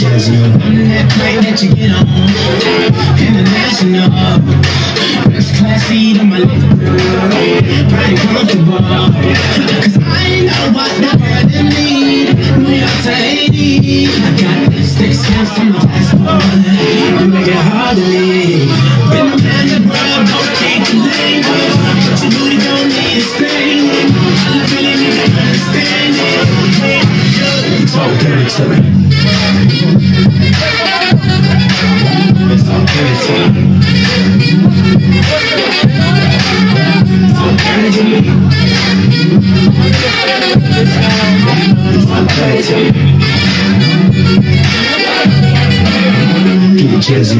I'm that plane that you get on. International, best class seat on my left. Pretty comfortable, cause I know what the burden need. New York to Haiti, I got 6 stamps on my passport. You make it hard to leave. Been around the world, don't keep the language, but you really don't need to stay. I really need to understand it. Talk dirty to me. It's all dirty to me. It's all dirty to me. It's all dirty to me. Give me chills,